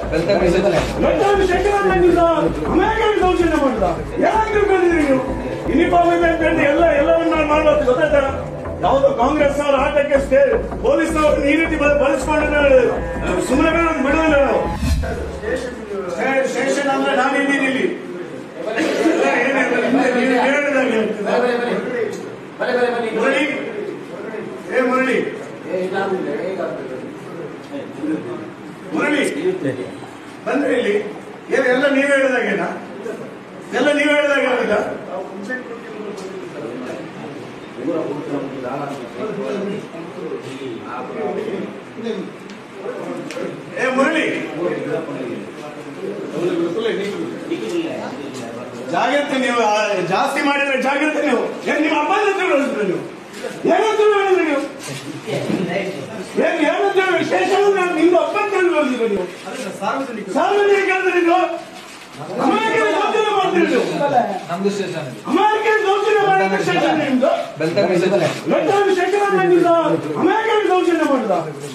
ಯಾವುದೋ ಕಾಂಗ್ರೆಸ್ ಅವರ ಆಟಕ್ಕೆ ಪೊಲೀಸ್ನವರು ಈ ರೀತಿ ಬಳಸ್ಕೊಂಡಿದ್ದಾರೆ. ಸುಮ್ಮನೆ ಬಿಡುವುದಿಲ್ಲ ನಾವು. ಸ್ಟೇಷನ್ ಅಂದ್ರೆ ನಾನಿದ್ದೀನಿ ಇಲ್ಲಿ. ಮುರಳಿ ಮುರಳಿ ಮುರಳಿ ಬಂದ್ರೆ ಇಲ್ಲಿ ಎಲ್ಲ ನೀವ್ ಹೇಳಿದಾಗೇನ? ಎಲ್ಲ ನೀವ್ ಹೇಳಿದಾಗಿಲ್ಲ. ಮುರಳಿ ಜಾಗ್ರತೆ, ನೀವು ಜಾಸ್ತಿ ಮಾಡಿದ್ರೆ ಜಾಗ್ರತೆ. ನೀವು ನಿಮ್ಮ ಅಪ್ಪನ ಹೇಳಿದ್ರೆ ನೀವು ಏನಂತ ಹೇಳಿದ್ರೆ ನೀವು ಸ್ಟೇಷನ್ ನಿಮ್ದು ಅಪ್ಪನ ಹೇಳಿದ್ರೆ ನೀವು ಸಾರ್ವಜನಿಕ ಹೇಳಿದ್ರೆ ನೀವು ಅಮಾಯಕರ ದೌರ್ಜನ್ಯ ಮಾಡ್ತೀರಿ. ನೀವು ಅಮಾಯಕರ ದೌರ್ಜನ್ಯ ಮಾಡಿದ ಸ್ಟೇಷನ್ ನಿಮ್ದು ಅಮಾಯಕರ ದೌರ್ಜನ್ಯ ಮಾಡಿದ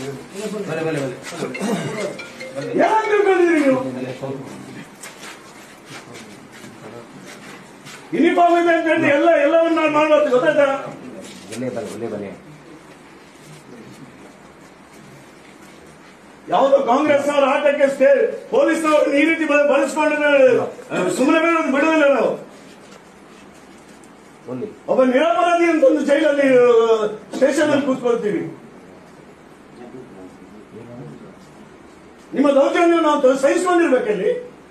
ಯಾರು ತಿಳ್ಕೊಂಡಿದ್ರಿ ನೀವು? ಯೂನಿಫಾರ್ಮ್ ಇದೆ ಅಂತ ಹೇಳಿ ಎಲ್ಲವನ್ನ ಮಾಡಬಹುದು. ಗೊತ್ತಾಯ್ತಾ? ಯಾವುದೋ ಕಾಂಗ್ರೆಸ್ ಅವರ ಆಟಕ್ಕೆ ಪೊಲೀಸ್ನವರು ಈ ರೀತಿ ಬಳಸ್ಕೊಂಡಿದ್ದಾರೆ. ಸುಮ್ಮನೆ ಬಿಡುವುದಿಲ್ಲ ನಾವು. ಒಬ್ಬ ನಿರಪರಾಧಿ ಅಂತ ಒಂದು ಜೈಲಲ್ಲಿ ಸ್ಟೇಷನ್ ಅಲ್ಲಿ ಕೂತ್ಕೊಳ್ತೀವಿ. ನಿಮ್ಮ ದೌರ್ಜನ್ಯ ನಾವು ಸಹಿಸಿಕೊಂಡಿರ್ಬೇಕಲ್ಲಿ.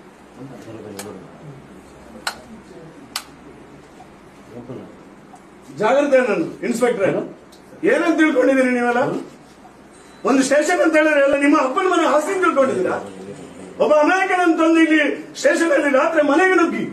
ಜಾಗ್ರತೆ. ನಾನು ಇನ್ಸ್ಪೆಕ್ಟರ್ ಏನಂತ ತಿಳ್ಕೊಂಡಿದ್ದೀರಿ ನೀವೆಲ್ಲ? ಒಂದು ಸ್ಟೇಷನ್ ಅಂತ ಹೇಳಿದ್ರೆ ಎಲ್ಲ ನಿಮ್ಮ ಅಪ್ಪನ ಮನೆ ಆಸ್ತಿ ತಿಳ್ಕೊಂಡಿದ್ದೀರಾ? ಒಬ್ಬ ಅಮಾಯಕನಂತಂದು ಇಲ್ಲಿ ಸ್ಟೇಷನ್ ಅಲ್ಲಿ ರಾತ್ರಿ ಮನೆಗೆ ನುಗ್ಗಿ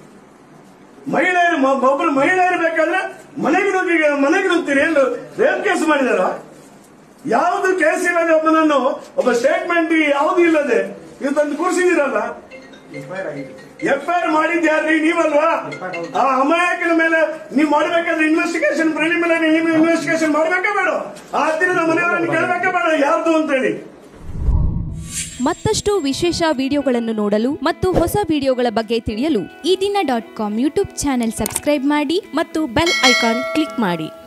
ಒಬ್ಬರು ಮಹಿಳೆ ಇರಬೇಕಾದ್ರೆ ಮನೆಗೆ ನುಗ್ತೀರಿ. ಏನು ರೇಪ್ ಕೇಸ್ ಮಾಡಿದಾರ? ಯಾವುದು ಕೇಸ್ ಇಲ್ಲದೆ ಒಬ್ಬ ಸ್ಟೇಟ್ಮೆಂಟ್ ಯಾವುದು ಇಲ್ಲದೆ ನೀವು ತಂದು ಕೂರಿಸಿದಿರಲ್ಲ. ಎಫ್ಐಆರ್ ಮಾಡಿದ್ಯಾರ್ರಿ? ನೀವಲ್ವಾ? ಆ ಅಮಾಯಕನ ಮೇಲೆ ನೀವು ಮಾಡಬೇಕಾದ್ರೆ ಇನ್ವೆಸ್ಟಿಗೇಷನ್, ಪ್ರಿಲಿಮಿನರಿ ನೀವು ಇನ್ವೆಸ್ಟಿಗೇಷನ್ ಮಾಡಬೇಕಾ ಬೇಡ? ಆ ಹತ್ತಿರದ ಮನೆಯವರನ್ನು ಕೇಳಬೇಕಾ ಬೇಡ ಯಾರ್ದು ಅಂತ ಹೇಳಿ? ಮತ್ತಷ್ಟು ವಿಶೇಷ ವಿಡಿಯೋಗಳನ್ನು ನೋಡಲು ಮತ್ತು ಹೊಸ ವಿಡಿಯೋಗಳ ಬಗ್ಗೆ ತಿಳಿಯಲು ಈ ದಿನ .com ಯೂಟ್ಯೂಬ್ ಚಾನೆಲ್ ಸಬ್ಸ್ಕ್ರೈಬ್ ಮಾಡಿ ಮತ್ತು ಬೆಲ್ ಐಕಾನ್ ಕ್ಲಿಕ್ ಮಾಡಿ.